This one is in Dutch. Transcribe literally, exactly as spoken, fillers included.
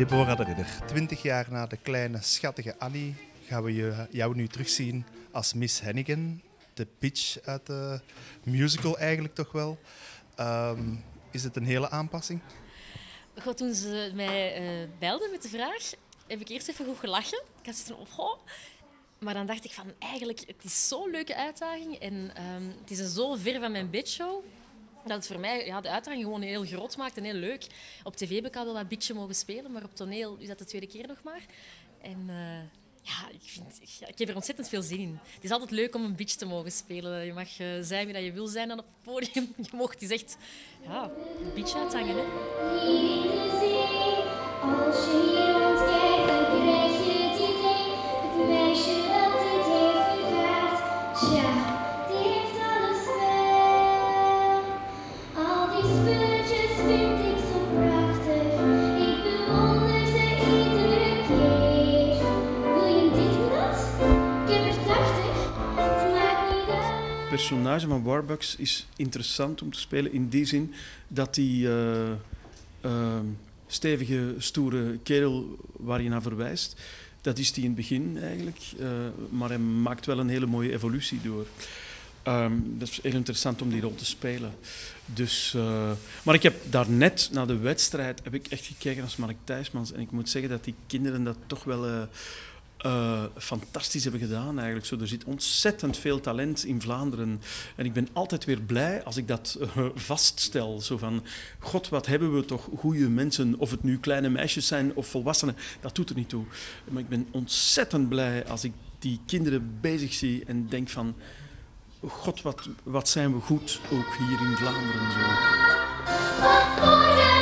Deborah de Ridder, twintig jaar na de kleine schattige Annie gaan we je, jou nu terugzien als Miss Hannigan, de bitch uit de musical eigenlijk toch wel. Um, is het een hele aanpassing? God, toen ze mij uh, belden met de vraag, heb ik eerst even goed gelachen. Ik had zoiets van, oh. Maar dan dacht ik van, eigenlijk, het is zo'n leuke uitdaging en um, het is zo ver van mijn bedshow dat het voor mij ja, de uitdaging gewoon heel groot maakt en heel leuk. Op tv heb ik al wel wat bitchen mogen spelen, maar op toneel is dat de tweede keer nog maar. En uh, ja, ik, vind, ja, ik heb er ontzettend veel zin in. Het is altijd leuk om een bitch te mogen spelen. Je mag uh, zijn wie dat je wil zijn dan op het podium. Je mocht, het is echt ja, een bitch uithangen. Hè? Als je hier ontkijkt, dan krijg je het idee. Het meisje dat het heeft vergaard. Tja, die heeft alles wel. Al die spulletjes vind ik zo prachtig. Ik bewonder ze iedere keer. Wil je dit en dat? Ik heb er tachtig. Het maakt niet uit. Het personage van Warbucks is interessant om te spelen in die zin dat hij... Uh, uh, stevige, stoere kerel waar je naar verwijst. Dat is die in het begin eigenlijk. Uh, maar hij maakt wel een hele mooie evolutie door. Um, dat is heel interessant om die rol te spelen. Dus, uh, maar ik heb daarnet, na de wedstrijd, heb ik echt gekeken als Mark Thijsmans. En ik moet zeggen dat die kinderen dat toch wel uh, uh, fantastisch hebben gedaan eigenlijk. Zo, er zit ontzettend veel talent in Vlaanderen. En ik ben altijd weer blij als ik dat uh, vaststel. Zo van, god, wat hebben we toch goede mensen. Of het nu kleine meisjes zijn of volwassenen, dat doet er niet toe. Maar ik ben ontzettend blij als ik die kinderen bezig zie en denk van... God, wat, wat zijn we goed, ook hier in Vlaanderen. Zo.